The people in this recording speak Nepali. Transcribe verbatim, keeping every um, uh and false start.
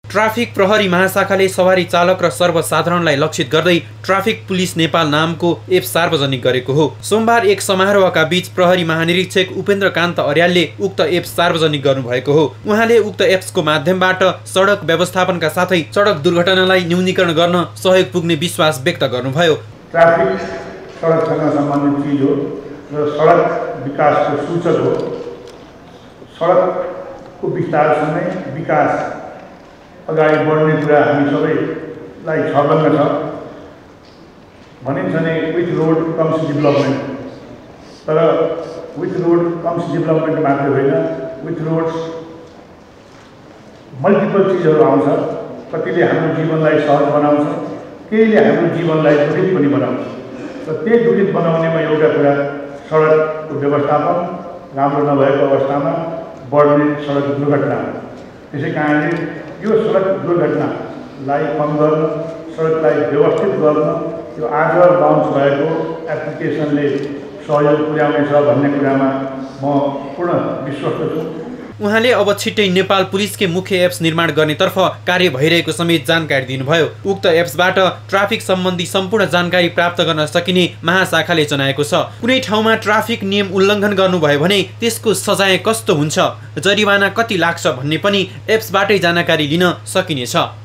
ट्राफिक प्रहरी महाशाखाले सवारी चालक र सर्वसाधारणलाई लक्षित गर्दै ट्राफिक पुलिस नेपाल नामको एप सार्वजनिक गरेको हो। सोमबार एक समारोहका बीच प्रहरी महानिरीक्षक उपेन्द्र कान्त अर्यालले उक्त एप सार्वजनिक गर्नुभएको हो। उहाँले उक्त एप्सको माध्यमबाट सडक व्यवस्थापनका साथै सडक दुर्घटनालाई न्यूनीकरण गर्न सहयोग पुग्ने विश्वास व्यक्त गर्नुभयो। ट्राफिक सडकसँग सम्बन्धित चिज हो र सडक विकासको सूचक हो। सडकको विस्तारसँगै विकास अगाडि बढ्ने कुरा हामी सबैलाई छर्लङ्ग छ। भनिन्छ नि विथ रोड कम्स डेभलपमेन्ट, तर विथ रोड कम्स डेभलपमेन्ट मात्रै होइन, विथ रोड्स मल्टिपल चिजहरू आउँछ। कतिले हाम्रो जीवनलाई सहज बनाउँछ, केहीले हाम्रो जीवनलाई दुखित पनि बनाउँछ। र त्यही दुखित बनाउनेमा एउटा कुरा सडकको व्यवस्थापन राम्रो नभएको अवस्थामा बढ्ने सडक दुर्घटना हो। त्यसै कारणले यो सडक दुर्घटनालाई कम गर्न, सडकलाई व्यवस्थित गर्न यो आज लन्च भएको एप्लिकेसनले सहयोग पुर्याउनेछ भन्ने कुरामा म पूर्ण विश्वस्त छु। उहाँले अब छिट्टै नेपाल पुलिसकै मुख्य एप्स निर्माण गर्नेतर्फ कार्य भइरहेको समेत जानकारी दिनुभयो। उक्त एप्सबाट ट्राफिक सम्बन्धी सम्पूर्ण जानकारी प्राप्त गर्न सकिने महाशाखाले जनाएको छ। कुनै ठाउँमा ट्राफिक नियम उल्लङ्घन गर्नुभयो भने त्यसको सजाय कस्तो हुन्छ, जरिवाना कति लाग्छ भन्ने पनि एप्सबाटै जानकारी लिन सकिनेछ।